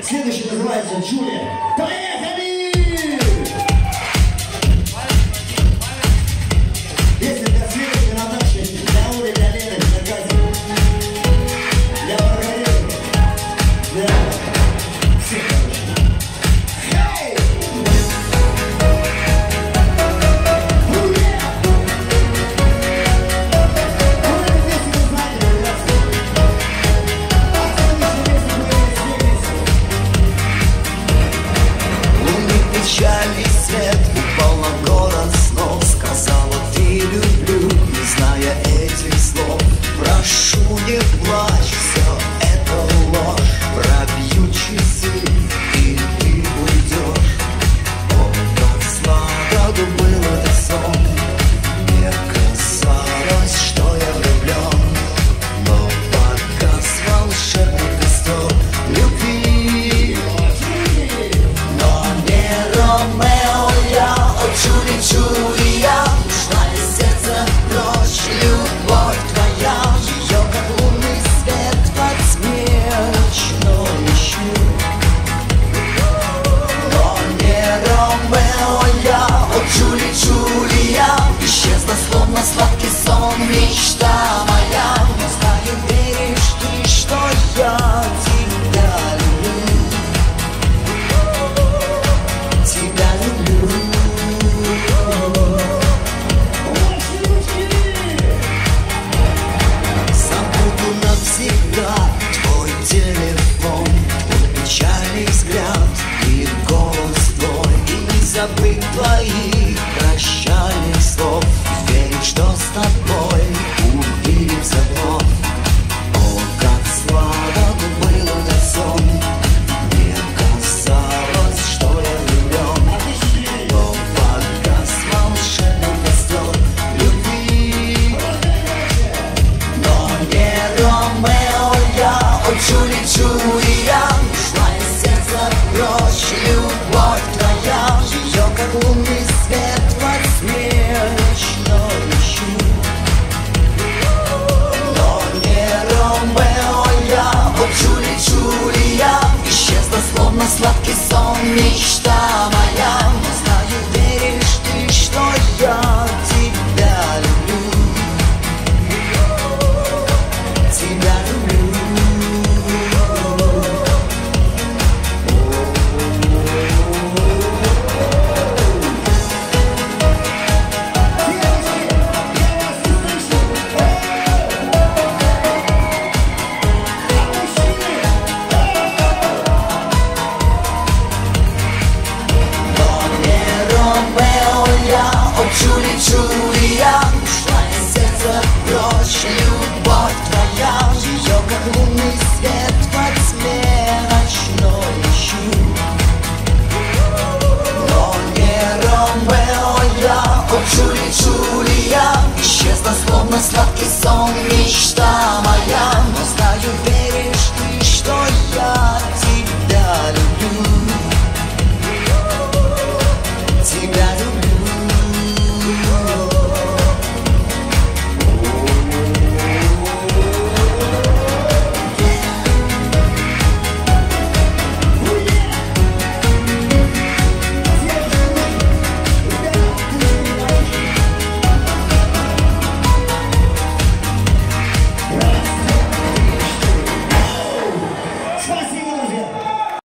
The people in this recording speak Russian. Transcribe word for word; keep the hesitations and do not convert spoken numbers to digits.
Следующий называется Джулия. Поехали! Если для Светы, для Наташи, для Оли, для Лены, для Кази, для Маргариты, для всех, короче. Хей! Печальный свет упал на город снов. Сказала, ты люблю, не зная этих слов. Прошу, не плачь, все это ложь. Пробьют часы, и ты уйдешь. О, как сладко был этот сон. Мне казалось, что я влюблен, но погас волшебный костер любви. Ромео, я, о Джули, Джулия, ушла из сердца прочь, любовь твоя, ее как лунный свет во тьме ночной ищу. Но не Ромео, я, о Джули, Джулия, исчезла словно сладкий сон, мечта моя. Не знаю, веришь ты, что я тебя люблю. Тебя люблю. Забуду навсегда твой телефон, твой печальный взгляд и голос твой. И не забыть твоих прощальных слов. Верить, что с тобой увидимся вновь. О, как сладок был этот сон. Мне казалось, что я влюблен, но погас волшебный костер любви. Но не Ромео, я, о Джули, Джулия, ушла из сердца прочь, любовь твоя, ее как лунный свет во тьме ночной ищу. Но не Ромео, я, о Джули, Джулия, исчезла словно сладкий сон, мечта моя. Не знаю, веришь ты, что я тебя люблю. Тебя люблю. Джули, Джулия, ушла из сердца прочь, любовь твоя, ее как лунный свет во тьме ночной ищу. Но не Ромео, я, о Джули, Джулия, исчезла словно сладкий сон, мечта моя. Но знаю, веришь ты, что я